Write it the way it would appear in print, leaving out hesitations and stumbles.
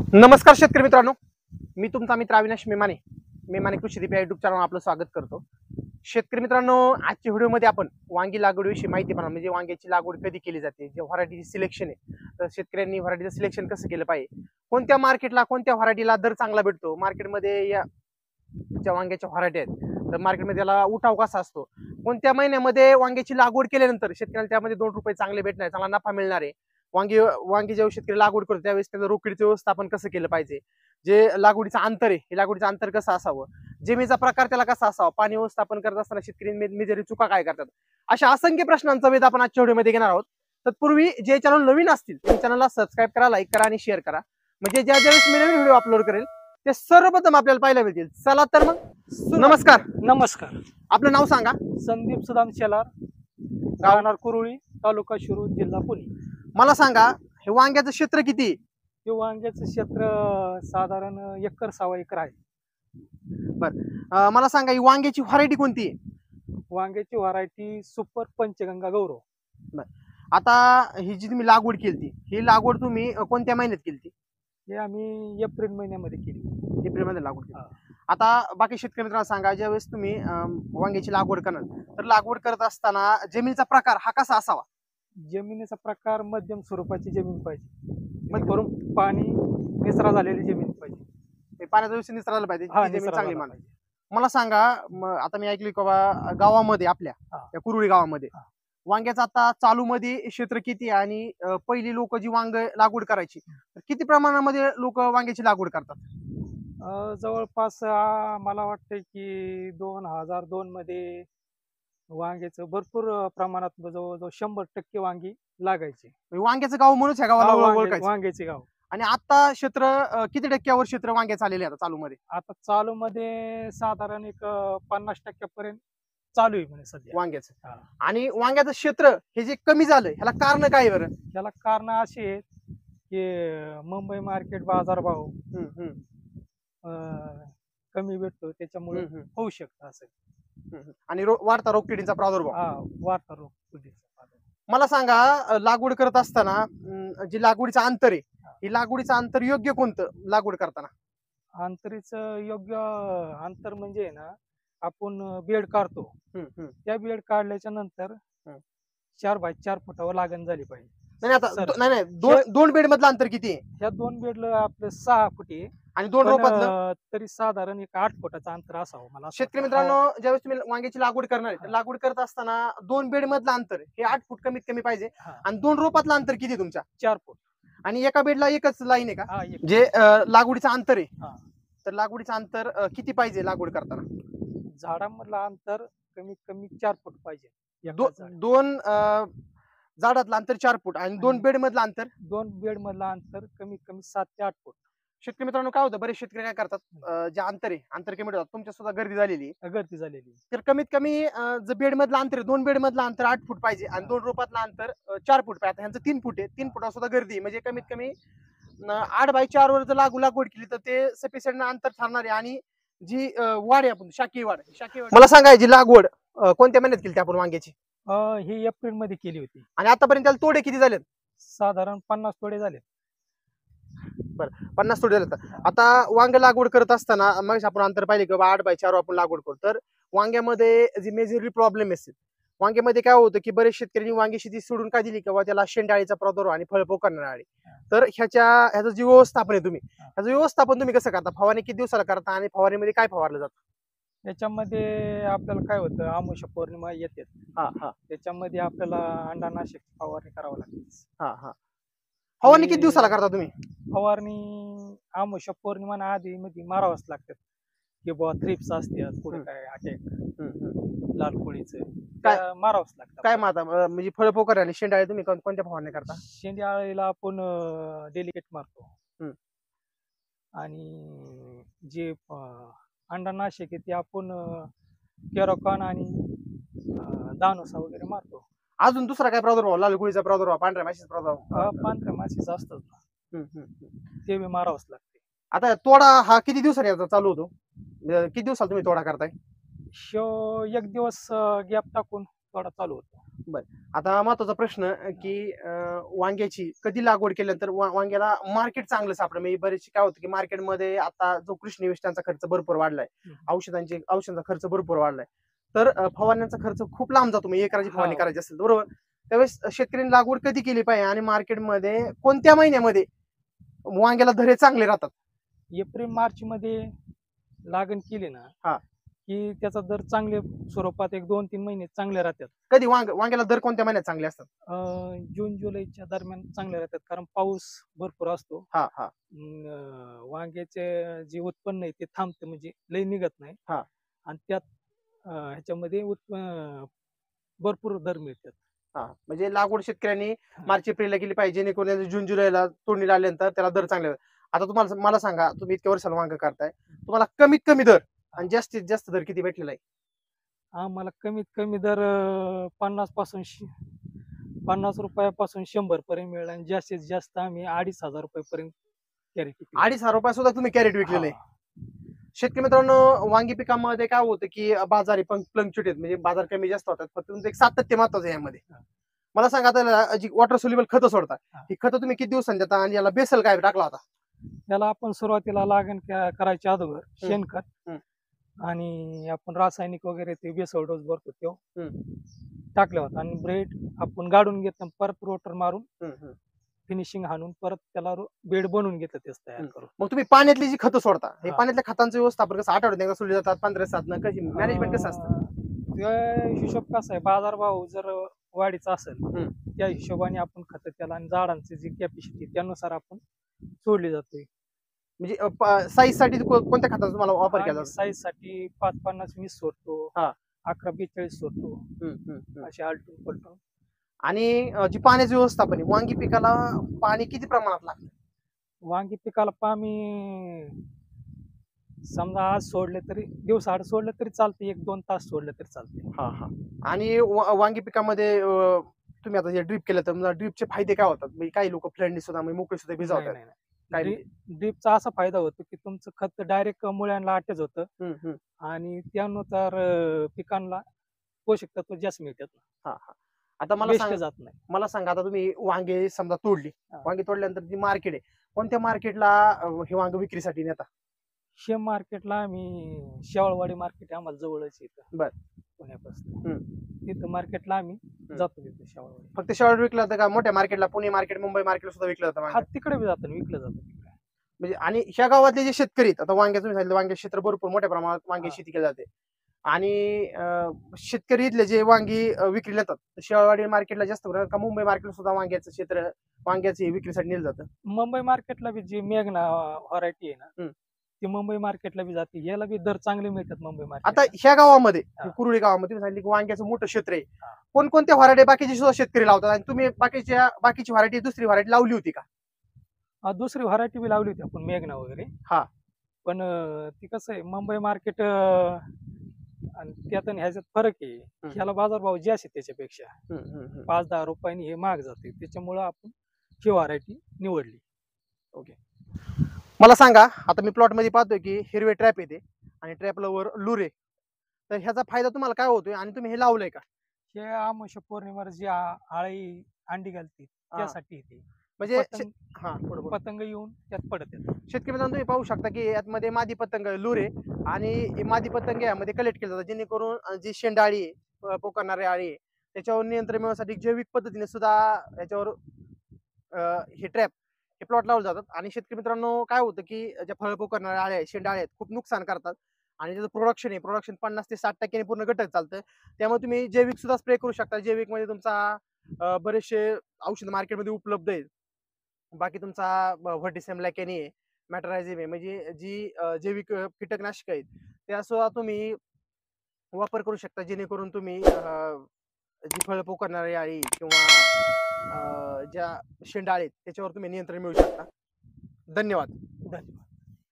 नमस्कार शेतकरी मित्रांनो, मी तुमचा मित्र अविनाश मेमाने कृषी दीप या युट्यूब चॅनलवर आपलं स्वागत करतो. शेतकरी मित्रांनो, आजच्या व्हिडिओमध्ये आपण वांगी लागवडीविषयी माहिती पाहणार. म्हणजे वांग्याची लागवड कधी केली जाते, जे व्हरायटीची सिलेक्शन आहे, तर शेतकऱ्यांनी व्हरायटीचं सिलेक्शन कसं केलं पाहिजे, कोणत्या मार्केटला कोणत्या व्हरायटीला दर चांगला भेटतो, मार्केटमध्ये या ज्या वांग्याच्या व्हरायटी आहेत तर मार्केटमध्ये त्याला उठाव कसा असतो, कोणत्या महिन्यामध्ये वांग्याची लागवड केल्यानंतर शेतकऱ्याला त्यामध्ये 2 रुपये चांगले भेटणार, चांगला नफा मिळणार आहे. वांगी जेव्हा शेतकरी लागवड करतो त्यावेळेस त्याचं रोकडीचं व्यवस्थापन कसं केलं पाहिजे, जे लागवडीचं अंतर आहे हे लागवडीचं अंतर कसं असावं, जमिनीचा प्रकार त्याला कसा असावा, पाणी व्यवस्थापन करत असताना शेतकरी मेजरी चुका काय करतात, अशा असंख्य प्रश्नांचा वेध आपण आजच्या व्हिडिओमध्ये घेणार आहोत. तत्पूर्वी जे चॅनल नवीन असतील ते चॅनलला सबस्क्राईब करा, लाईक करा आणि शेअर करा, म्हणजे ज्या ज्यावेळेस मी नवीन व्हिडिओ अपलोड करेल ते सर्वप्रथम आपल्याला पाहायला मिळतील. चला तर मग, नमस्कार. नमस्कार. आपलं नाव सांगा. संदीप सुदाम शेलार, राहणार कुरुळी, तालुका शिरूर, जिल्हा पुणे. मला सांगा, हे वांग्याचं क्षेत्र किती आहे? हे वांग्याचं क्षेत्र साधारण 1.6 एकर आहे. मला सांगा, ही वांग्याची व्हरायटी कोणती आहे? वांग्याची व्हरायटी सुपर पंचगंगा गौरव. आता ही जी तुम्ही लागवड केली, ही लागवड तुम्ही कोणत्या महिन्यात केली? हे आम्ही एप्रिल महिन्यामध्ये केली. एप्रिल मध्ये लागवड केली. आता बाकी शेतकरी मित्रांना सांगा, ज्यावेळेस तुम्ही वांग्याची लागवड करणार तर लागवड करत असताना जमिनीचा प्रकार हा कसा असावा? जमिनीचा प्रकार मध्यम स्वरूपाची जमीन पाहिजे, म्हणजे करून पाणी निचरा झालेली जमीन पाहिजे, पाण्याचा व्यवस्थित निचरायला पाहिजे, जमीन चांगली मानायची. पाहिजे. मला सांगा, आता मी ऐकली की गावामध्ये आपल्या त्या कुरुळी गावामध्ये वांग्याचं आता चालू मध्ये क्षेत्र किती आहे, आणि पहिली लोक जी वांग लागवड करायची तर किती प्रमाणामध्ये लोक वांग्याची लागवड करतात? जवळपास मला वाटतं की 2002 मध्ये वांग्याचं भरपूर प्रमाणात जवळजवळ 100% वांगी लागायची. वांग्याचं गाव म्हणून ह्या गावाला ओळखायचं. वांग्याचे गाव. आणि आता क्षेत्र किती टक्क्यावर क्षेत्र वांग्याचं आलेले आता चालू मध्ये? आता चालू मध्ये साधारण एक 50% पर्यंत चालू आहे म्हणजे सध्या वांग्याचं. आणि वांग्याचं क्षेत्र हे जे कमी झालं ह्याला कारण काय बरं? त्याला कारण अशी आहेत की मुंबई मार्केट बाजारभाव कमी भेटतो, त्याच्यामुळे होऊ शकतं असं. आणि वाढता रोगकिडीचा प्रादुर्भाव. वाढता रोगकिडीचा प्रादुर्भाव. मला सांगा, लागवड करत असताना जी लागवडीचं अंतर आहे, ही लागवडीचं अंतर योग्य कोणतं लागवड करताना? अंतरीचं योग्य अंतर म्हणजे ना, आपण बेड काढतो, त्या बेड काढल्याच्या नंतर 4 बाय 4 फुटावर लागण झाली पाहिजे. नाही, दोन बेड मधलं अंतर किती आहे? ह्या 2 बेडला आपलं 6 फूट आहे, आणि 2 रोपातलं तरी साधारण एक 8 फुटाचं अंतर असावं. मला शेतकरी मित्रांनो, ज्यावेळेस तुम्ही वांग्याची लागवड करणार आहे, लागवड करत असताना 2 बेड मधलं अंतर हे 8 फूट कमीत कमी पाहिजे. आणि 2 रोपातलं अंतर किती तुमच्या? 4 फूट. आणि एका बेडला एकच लाईन आहे का? जे लागवडीचं अंतर आहे, तर लागवडीचं अंतर किती पाहिजे लागवड करताना? झाडामधलं अंतर कमीत कमी 4 फूट पाहिजे. दोन झाडातलं अंतर 4 फूट आणि 2 बेड मधलं अंतर? 2 बेड मधलं अंतर कमीत कमी 7 ते 8 फूट. शेतकरी मित्रांनो, काय होतं, बरेच शेतकरी काय करतात, जे अंतर कमी होतात, तुमच्या सुद्धा गर्दी झालेली तर कमीत कमी जर बेड मधलं अंतर 2 बेड मधलं अंतर 8 फूट पाहिजे आणि 2 रोपातलं अंतर 4 फूट पाहिजे. ह्यांचं 3 फूट आहे. 3 फुटावर सुद्धा गर्दी, म्हणजे कमीत कमी 8 बाय 4 वर जर लागवड केली तर ते सफिशियंट अंतर ठरणार आहे. आणि जी वाढ आहे, आपण शाकीय वाढ, मला सांगायची लागवड कोणत्या महिन्यात केली आपण वांग्याची? ही एप्रिल मध्ये केली होती. आणि आतापर्यंत त्याला तोडे किती झालेत? साधारण 50 तोडे झाले. बरं, 50 तोडे झाले. आता वांग लागवड करत असताना मग आपण अंतर पाहिले की 8 बाय 4 आपण लागवड करतो, तर वांग्यामध्ये जी मेजरली प्रॉब्लेम असते, वांग्यामध्ये काय होतं की बरेच शेतकऱ्यांनी वांगी शेती सोडून का दिली, किंवा त्याला शेंडाळीचा प्रादुर्भाव आणि फळपोकरणारी आळी. तर ह्याचं जे व्यवस्थापन आहे ह्याचं व्यवस्थापन तुम्ही कसं करता? फवारणी किती दिवसाला करता आणि फवारणीमध्ये काय फवारलं जातं? याच्यामध्ये आपल्याला काय होतं, आमुष पौर्णिमा येते, त्याच्यामध्ये आपल्याला अंडानाशक फवारणी करावं लागते. फवारणी किती दिवसाला करता तुम्ही? फवारणी आमुष पौर्णिमा आधी मध्ये मारावंच लागतात, की बुवा थ्रिप्स असतात, पुढे काय अटॅक, लाल कोळीचं काय मारावंच लागतं. काय मारता म्हणजे फळपोकर आणि शेंडाळी तुम्ही कोणत्या फवारणी करता? शेंडाळीला आपण डेलिकेट मारतो, आणि जे अंडानाशक आहे ते आपण केरोकॉन आणि दानोसा वगैरे मारतो. अजून दुसरा काय प्रादुर्भाव? लाल कोळीचा प्रादुर्भाव, पांढऱ्या माशीचा प्रादुर्भाव? पांढऱ्या माशीचा असतात ना, ते बी मारावंच लागते. आता तोडा हा किती दिवसांनी चालू होतो? किती दिवसाला तुम्ही तोडा करताय? 1 दिवस गॅप टाकून तोडा चालू होतो. आता महत्वाचा प्रश्न की वांग्याची कधी लागवड केल्यानंतर वांग्याला मार्केट चांगलं सापडलं. म्हणजे बरेचसे काय होतं की मार्केटमध्ये आता जो कृषी निविष्ठांचा खर्च भरपूर वाढलाय, औषधांचा खर्च भरपूर वाढलाय, तर फवारण्याचा खर्च खूप लांब जातो. म्हणजे एकराची फवारणी हा. करायची असेल बरोबर, त्यावेळेस शेतकऱ्यांनी लागवड कधी केली पाहिजे आणि मार्केटमध्ये कोणत्या महिन्यामध्ये वांग्याला धरे चांगले राहतात? एप्रिल मार्च मध्ये लागण केली ना हा. की त्याचा दर चांगले स्वरूपात 1-2-3 महिने चांगले राहतात. कधी वांग्याला दर कोणत्या महिन्यात चांगले असतात? जून जुलैच्या दरम्यान चांगले राहतात, कारण पाऊस भरपूर असतो. हा हा वांग्याचे जे उत्पन्न आहे ते थांबते, म्हणजे लई निघत नाही. हा. आणि त्यात ह्याच्यामध्ये भरपूर दर मिळतात. हा, म्हणजे लागवड शेतकऱ्यांनी मार्च एप्रिलला केली पाहिजे, जेणेकरून जून जुलैला तोडणीला आल्यानंतर त्याला दर चांगले. आता तुम्हाला मला सांगा, तुम्ही इतक्या वर्षाला वांग करताय, तुम्हाला कमीत कमी दर आणि जास्तीत जास्त दर किती भेटलेला आहे? आम्हाला कमीत कमी दर 50 रुपयापासून 100 पर्यंत मिळाला, आणि जास्तीत जास्त आम्ही 2,500 रुपयापर्यंत कॅरेट विकली. 2,500 रुपये सुद्धा तुम्ही कॅरेट विकलेलं आहे. शेतकरी मित्रांनो, वांगी पिकामध्ये काय होतं की बाजारी पण फ्लक्च्युएट आहेत, म्हणजे बाजार कमी जास्त होतात, फक्त तुमचं एक सातत्य महत्वाचं आहे यामध्ये. मला सांगा, आता जी वॉटर सोल्युबल खतं सोडता, ही खतं तुम्ही किती दिवसांनी देता आणि याला बेसल काय टाकला होता? त्याला आपण सुरुवातीला लागण करायच्या अगोदर शेणखत आणि आपण रासायनिक वगैरे ते बेसल डोस भरतो तो टाकला होता, आणि ब्रेड आपण गाडून घेतलं, परत रोटर मारून फिनिशिंग हाणून परत त्याला बेड बनवून घेतलं तेच तयार करून. मग तुम्ही पाण्यातली जी खतं सोडता, हे पाण्यातल्या खतांचं व्यवस्थापन कसं? आठवड्यात एकदा सोडली जातात, 15 दिवसातनं कशी मॅनेजमेंट कसं असतं? हिशोब कसा आहे, बाजारभाव जर वाढीचा असेल त्या हिशोबाने आपण खतं त्याला, आणि झाडांची जी कॅपॅसिटी त्यानुसार आपण सोडली जाते. म्हणजे साईज साठी कोणत्या खताचा तुम्हाला वापर केला जातो? साईज साठी 5-50-20 सोडतो, 11-42 सोडतो, असे आलटून पलटून. आणि जी पाण्याचं व्यवस्थापन आहे, वांगी पिकाला पाणी किती प्रमाणात लागतं? वांगी पिकाला पाणी समजा आज सोडले तरी दिवसाआड सोडलं तरी चालते, 1-2 तास सोडलं तरी चालते. हा हा. आणि वांगी पिकामध्ये तुम्ही आता जे ड्रीप केलं, तर ड्रीपचे फायदे काय होतात? म्हणजे काही लोक फ्लॅंडनी सुद्धा मोकळे सुद्धा भिजवतात. ड्रीपचा असा फायदा होतो की तुमचं खत डायरेक्ट मुळ्यांना अटॅच होतं, आणि त्यानुसार पिकांना पोषक तत्व जास्त मिळतात. हा हा. आता मला जात नाही. मला सांगा, आता तुम्ही वांगे समजा तोडली, वांगे तोडल्यानंतर जी मार्केट आहे, कोणत्या मार्केटला हे वांग विक्रीसाठी नेता? शेम मार्केटला आम्ही, शेवाळवाडी मार्केट आम्हाला जवळच येतं पुण्यापासून, तिथं मार्केटला आम्ही जातो. तिथं शेवाळवाडी. फक्त शेवाळ विकलं जातं का मोठ्या मार्केटला, पुणे मार्केट, मुंबई मार्केट सुद्धा विकलं जातं? हा, तिकडे बी जातं, विकलं जातं तिकडे. म्हणजे आणि ह्या गावातले जे शेतकरी आहेत, आता वांग्याचं तुम्ही सांगितलं, वांगे क्षेत्र भरपूर मोठ्या प्रमाणात वांगे शेती केली जाते, आणि शेतकरी इथले जे वांगी विक्री जातात, शेवाळवाडी मार्केटला जास्त का मुंबई मार्केटला सुद्धा वांग्याचं क्षेत्र, वांग्याचे विक्रीसाठी नेलं जातं? मुंबई मार्केटला बी जी मेघना व्हरायटी आहे ना, ती मुंबई मार्केटला बी जाते, याला बी दर चांगले मिळतात मुंबई मार्केट. आता ह्या गावामध्ये, कुरुळी गावामध्ये सांगितलं की वांग्याचं मोठं क्षेत्र आहे, कोणकोणत्या व्हरायटी बाकीचे सुद्धा शेतकरी लावतात, आणि तुम्ही बाकीची व्हरायटी, दुसरी व्हरायटी लावली होती का? दुसरी व्हरायटी बी लावली होती आपण, मेघना वगैरे. पण ती कसं आहे, मुंबई मार्केट आणि त्यात आणि ह्याच्यात फरक आहे. ह्याला बाजारभाव जास्त आहे, त्याच्यापेक्षा 5-10 रुपयांनी हे महाग जाते, त्याच्यामुळं आपण ही व्हरायटी निवडली. ओके. मला सांगा, आता मी प्लॉट मध्ये पाहतोय की हिरवे ट्रॅप येते आणि ट्रॅपला वर लूर आहे, तर ह्याचा फायदा तुम्हाला काय होतोय आणि तुम्ही हे लावलंय का? हे आमोशा पौर्णिमेला जी आळी अंडी घालते त्यासाठी येते, म्हणजे पतंग येऊन त्यात पडत येतात. शेतकरी मित्रांनो, तुम्ही पाहू शकता की यामध्ये मादी पतंग लूर आहे, आणि मादी पतंग यामध्ये कलेक्ट केलं जातं, जेणेकरून जी शेंडाळी आहे, पोकारणारी आळी आहे, त्याच्यावर नियंत्रण मिळवण्यासाठी जैविक पद्धतीने सुद्धा याच्यावर हे ट्रॅप, हे प्लॉट लावले जातात. आणि शेतकरी मित्रांनो, काय होतं की ज्या फळ पोकारणाऱ्या आळ्या आहेत, शेंडाळ्या आहेत, खूप नुकसान करतात, आणि त्याचं प्रोडक्शन 50 ते 60% पूर्ण घटक चालतं. त्यामुळे तुम्ही जैविक सुद्धा स्प्रे करू शकता. जैविक मध्ये तुमचा बरेचसे औषध मार्केटमध्ये उपलब्ध आहेत. बाकी तुमचा व्हर्टिसेम लॅकेनी आहे, मॅटरायझिम आहे, म्हणजे जी जैविक कीटकनाशक आहेत त्या सुद्धा तुम्ही वापर करू शकता, जेणेकरून तुम्ही जी फळ पोकारणारी आळी किंवा ज्या शेंडाळी आहेत त्याच्यावर तुम्ही नियंत्रण मिळवू शकता. धन्यवाद.